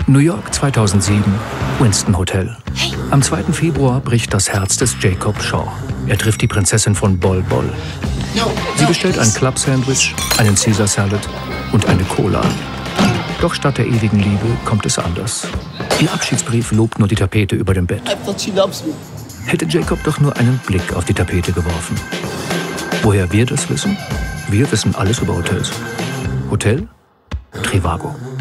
New York 2007, Winston Hotel. Am 2. Februar bricht das Herz des Jacob Shaw. Er trifft die Prinzessin von Bol Bol. Sie bestellt ein Club-Sandwich, einen Caesar Salad und eine Cola. Doch statt der ewigen Liebe kommt es anders. Ihr Abschiedsbrief lobt nur die Tapete über dem Bett. Hätte Jacob doch nur einen Blick auf die Tapete geworfen. Woher wir das wissen? Wir wissen alles über Hotels. Hotel Trivago.